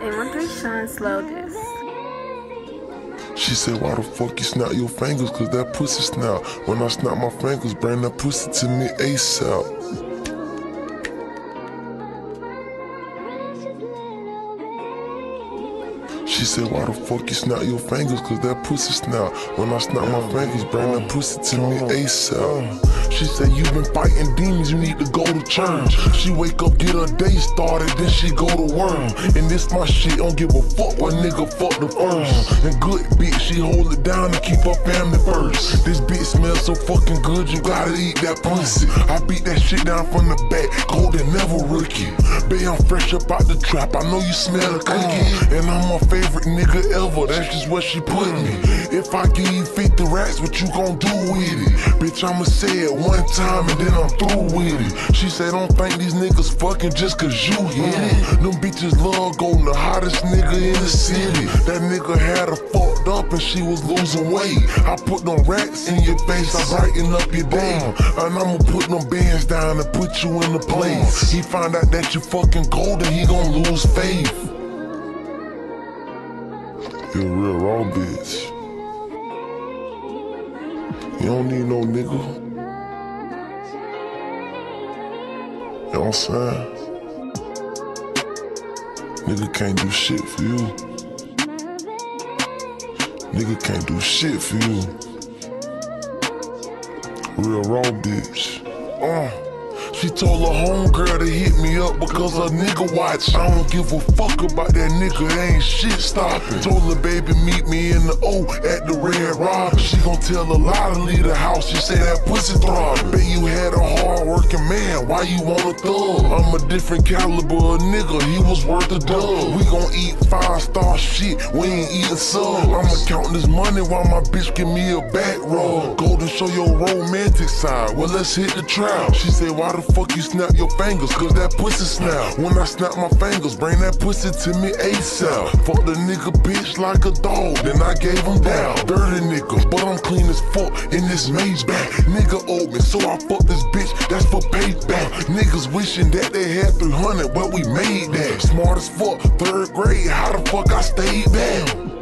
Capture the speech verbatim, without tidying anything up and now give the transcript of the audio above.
eight one three Sean, slow this. She said, why the fuck you snap your fingers? Cause that pussy snap. When I snap my fingers, bring that pussy to me ASAP. She said, why the fuck you snap your fingers? Cause that pussy snap. When I snap my fingers, bring that pussy to me ASAP. She said, you been fighting demons, you need to go to church. She wake up, get her day started, then she go to work. And this my shit, don't give a fuck what nigga fuck the first. And good bitch, she hold it down and keep her family first. This bitch smells so fucking good, you gotta eat that pussy. I beat that shit down from the back, cold and never rookie. Babe, I'm fresh up out the trap, I know you smell a cookie. And I'm my favorite nigga ever, that's just what she put me. If I give you fifty racks, what you gon' do with it? Bitch, I'ma say it one time and then I'm through with it. She said, don't think these niggas fucking just cause you hit it. Them bitches love going the hottest nigga in the city. That nigga had her fucked up and she was losing weight. I put them racks in your face, I brighten up your day. And I'ma put them bands down and put you in the place. He find out that you fucking cold and he gon' lose faith. You a real raw bitch. You don't need no nigga. You know what I'm saying? Nigga can't do shit for you. Nigga can't do shit for you. Real raw bitch. Uh. She told her homegirl to hit me up because her nigga watch. I don't give a fuck about that nigga, ain't shit stopping. Told her baby meet me in the O at the Red Robin. She gon' tell a lie to leave the house, she say that pussy throbbing. Bet you had a hard working man, why you want a thug? I'm a different caliber of nigga, he was worth a dub. We gon' eat five star shit, we ain't eating sub. I'ma count this money while my bitch give me a back rub. Go to show your romantic side, well let's hit the trap. She said, why the fuck you snap your fingers? Cause that pussy snap. When I snap my fingers, bring that pussy to me ASAP. Fuck the nigga bitch like a dog, then I gave him down. Dirty nigga, but I'm clean as fuck in this Maybach. Nigga owed me, so I fuck this bitch, that's for payback. Niggas wishing that they had three hundred, but we made that. Smart as fuck, third grade, how the fuck I stayed down?